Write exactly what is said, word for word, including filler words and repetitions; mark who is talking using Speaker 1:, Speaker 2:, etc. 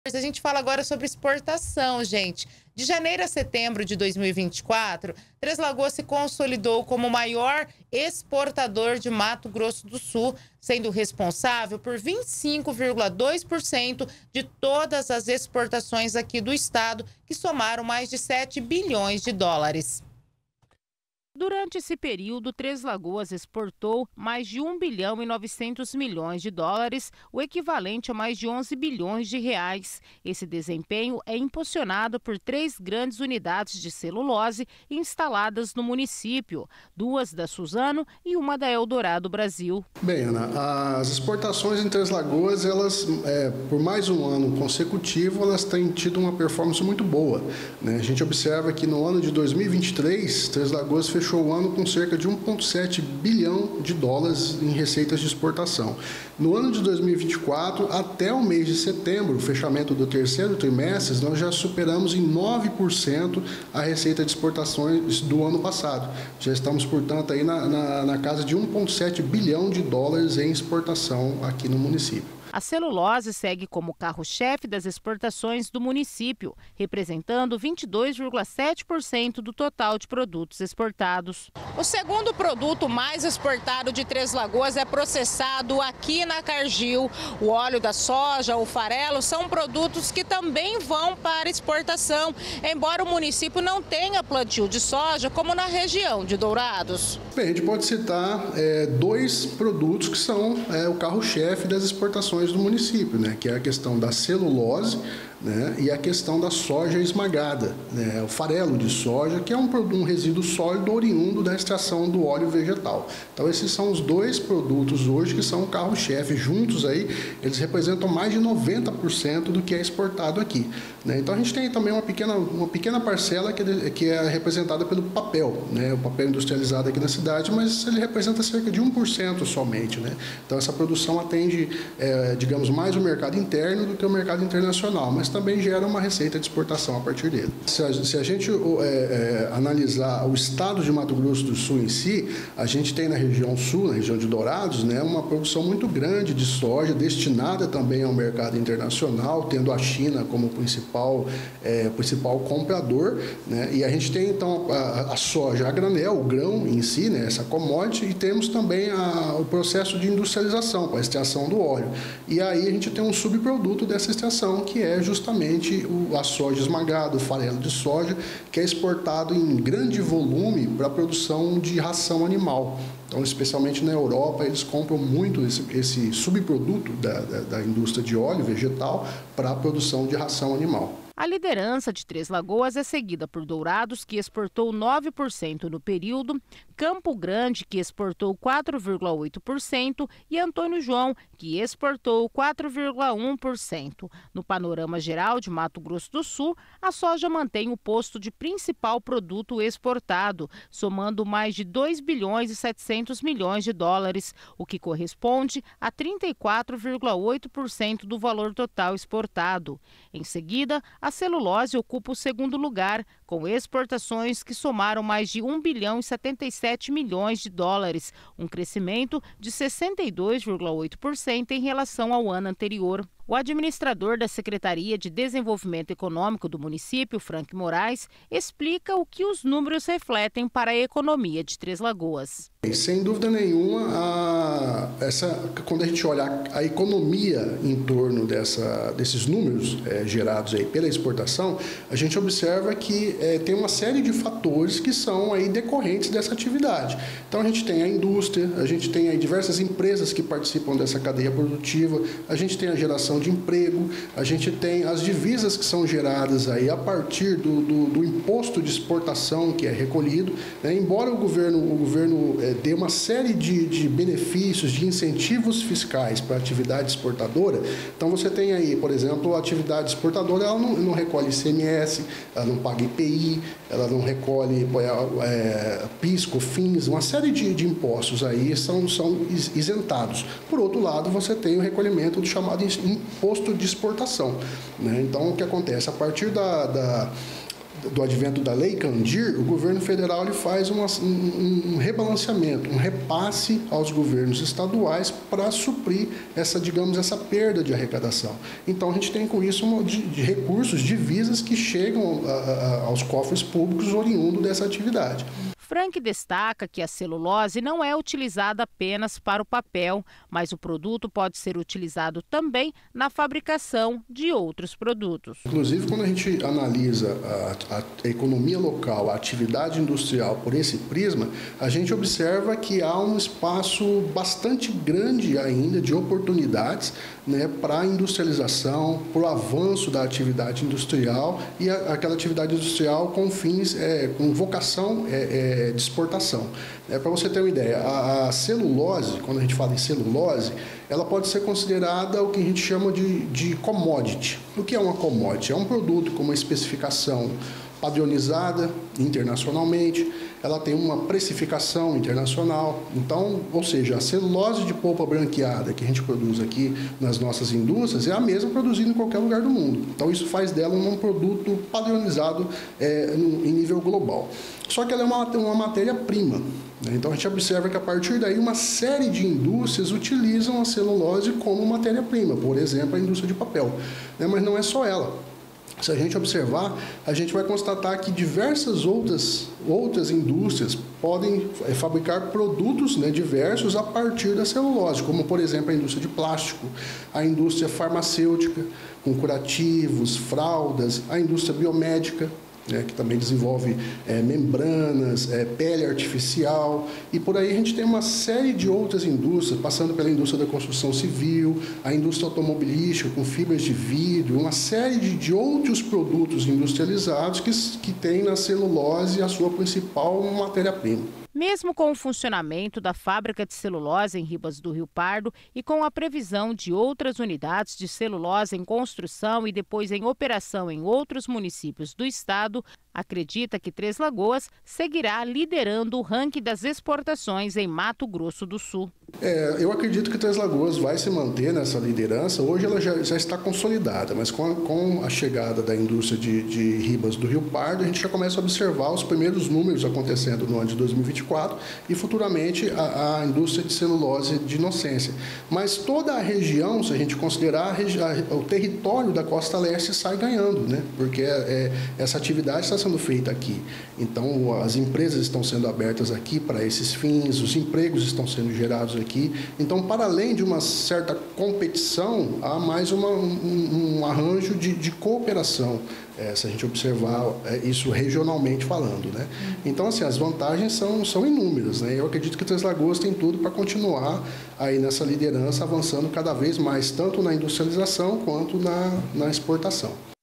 Speaker 1: A gente fala agora sobre exportação, gente. De janeiro a setembro de dois mil e vinte e quatro, Três Lagoas se consolidou como o maior exportador de Mato Grosso do Sul, sendo responsável por vinte e cinco vírgula dois por cento de todas as exportações aqui do estado, que somaram mais de sete bilhões de dólares.
Speaker 2: Durante esse período, Três Lagoas exportou mais de um bilhão e novecentos milhões de dólares, o equivalente a mais de onze bilhões de reais. Esse desempenho é impulsionado por três grandes unidades de celulose instaladas no município, duas da Suzano e uma da Eldorado Brasil.
Speaker 3: Bem, Ana, as exportações em Três Lagoas, elas, é, por mais um ano consecutivo, elas têm tido uma performance muito boa, né? A gente observa que no ano de dois mil e vinte e três, Três Lagoas fechou fechou o ano com cerca de um vírgula sete bilhão de dólares em receitas de exportação. No ano de dois mil e vinte e quatro, até o mês de setembro, o fechamento do terceiro trimestre, nós já superamos em nove por cento a receita de exportações do ano passado. Já estamos, portanto, aí na, na, na casa de um vírgula sete bilhão de dólares em exportação aqui no município.
Speaker 2: A celulose segue como carro-chefe das exportações do município, representando vinte e dois vírgula sete por cento do total de produtos exportados.
Speaker 4: O segundo produto mais exportado de Três Lagoas é processado aqui na Cargill. O óleo da soja, o farelo, são produtos que também vão para exportação, embora o município não tenha plantio de soja, como na região de Dourados.
Speaker 3: Bem, a gente pode citar é, dois produtos que são é, o carro-chefe das exportações do município, né, que é a questão da celulose, né, e a questão da soja esmagada, né, o farelo de soja, que é um, um resíduo sólido oriundo da extração do óleo vegetal. Então, esses são os dois produtos hoje que são o carro-chefe. Juntos aí, eles representam mais de noventa por cento do que é exportado aqui, né? Então, a gente tem também uma pequena, uma pequena parcela que, que é representada pelo papel, né, o papel industrializado aqui na cidade, mas ele representa cerca de um por cento somente, né? Então, essa produção atende, é, digamos, mais o mercado interno do que o mercado internacional, mas também gera uma receita de exportação a partir dele. Se a, se a gente é, é, analisar o estado de Mato Grosso do Sul em si, a gente tem na região sul, na região de Dourados, né, uma produção muito grande de soja, destinada também ao mercado internacional, tendo a China como principal, é, principal comprador, né, e a gente tem então a, a soja a granel, o grão em si, né, essa commodity, e temos também a, o processo de industrialização, para a extração do óleo. E aí a gente tem um subproduto dessa extração, que é justamente justamente a soja esmagada, o farelo de soja, que é exportado em grande volume para a produção de ração animal. Então, especialmente na Europa, eles compram muito esse, esse subproduto da, da, da indústria de óleo vegetal para a produção de ração animal.
Speaker 2: A liderança de Três Lagoas é seguida por Dourados, que exportou nove por cento no período, Campo Grande, que exportou quatro vírgula oito por cento, e Antônio João, que exportou quatro vírgula um por cento. No panorama geral de Mato Grosso do Sul, a soja mantém o posto de principal produto exportado, somando mais de dois bilhões e setecentos milhões de dólares, o que corresponde a trinta e quatro vírgula oito por cento do valor total exportado. Em seguida, a celulose ocupa o segundo lugar, com exportações que somaram mais de um bilhão e setenta e sete milhões de dólares, um crescimento de sessenta e dois vírgula oito por cento em relação ao ano anterior. O administrador da Secretaria de Desenvolvimento Econômico do município, Frank Moraes, explica o que os números refletem para a economia de Três Lagoas.
Speaker 3: Sem dúvida nenhuma, a, essa, quando a gente olha a economia em torno dessa, desses números é, gerados aí pela exportação, a gente observa que é, tem uma série de fatores que são aí decorrentes dessa atividade. Então, a gente tem a indústria, a gente tem aí diversas empresas que participam dessa cadeia produtiva, a gente tem a geração de emprego, a gente tem as divisas que são geradas aí a partir do, do, do imposto de exportação que é recolhido, né? Embora o governo, o governo é, dê uma série de, de benefícios, de incentivos fiscais para a atividade exportadora, então você tem aí, por exemplo, a atividade exportadora, ela não, não recolhe I C M S, ela não paga I P I, ela não recolhe é, PIS, COFINS, uma série de, de impostos aí são, são isentados. Por outro lado, você tem o recolhimento do chamado imposto de exportação, né? Então, o que acontece? A partir da, da do advento da Lei Candir, o governo federal ele faz uma, um, um rebalanceamento, um repasse aos governos estaduais para suprir essa, digamos, essa perda de arrecadação. Então, a gente tem com isso uma, de, de recursos, divisas que chegam a, a, aos cofres públicos oriundo dessa atividade.
Speaker 2: Frank destaca que a celulose não é utilizada apenas para o papel, mas o produto pode ser utilizado também na fabricação de outros produtos.
Speaker 3: Inclusive, quando a gente analisa a, a economia local, a atividade industrial por esse prisma, a gente observa que há um espaço bastante grande ainda de oportunidades, né, para a industrialização, para o avanço da atividade industrial e a, aquela atividade industrial com fins, é, com vocação é, é, de exportação. É, para você ter uma ideia, a, a celulose, quando a gente fala em celulose, ela pode ser considerada o que a gente chama de, de commodity. O que é uma commodity? É um produto com uma especificação padronizada internacionalmente, ela tem uma precificação internacional. Então, ou seja, a celulose de polpa branqueada que a gente produz aqui nas nossas indústrias é a mesma produzida em qualquer lugar do mundo. Então, isso faz dela um produto padronizado é, em nível global. Só que ela é uma, uma matéria-prima. Né? Então, a gente observa que a partir daí uma série de indústrias utilizam a celulose como matéria-prima. Por exemplo, a indústria de papel. Né? Mas não é só ela. Se a gente observar, a gente vai constatar que diversas outras, outras indústrias podem fabricar produtos, né, diversos a partir da celulose, como, por exemplo, a indústria de plástico, a indústria farmacêutica, com curativos, fraldas, a indústria biomédica, né, que também desenvolve é, membranas, é, pele artificial, e por aí a gente tem uma série de outras indústrias, passando pela indústria da construção civil, a indústria automobilística com fibras de vidro, uma série de, de outros produtos industrializados que, que tem na celulose a sua principal matéria-prima.
Speaker 2: Mesmo com o funcionamento da fábrica de celulose em Ribas do Rio Pardo e com a previsão de outras unidades de celulose em construção e depois em operação em outros municípios do estado, acredita que Três Lagoas seguirá liderando o ranking das exportações em Mato Grosso do Sul.
Speaker 3: É, eu acredito que Três Lagoas vai se manter nessa liderança. Hoje ela já, já está consolidada, mas com a, com a chegada da indústria de, de Ribas do Rio Pardo, a gente já começa a observar os primeiros números acontecendo no ano de dois mil e vinte e quatro e futuramente a, a indústria de celulose de Inocência. Mas toda a região, se a gente considerar a regi- a, o território da Costa Leste, sai ganhando, né? Porque é, essa atividade está sendo feita aqui. Então, as empresas estão sendo abertas aqui para esses fins, os empregos estão sendo gerados aqui. Então, para além de uma certa competição, há mais uma, um, um arranjo de, de cooperação, é, se a gente observar é, isso regionalmente falando, né? Então, assim, as vantagens são, são inúmeras, né? Eu acredito que Três Lagoas tem tudo para continuar aí nessa liderança, avançando cada vez mais, tanto na industrialização quanto na, na exportação.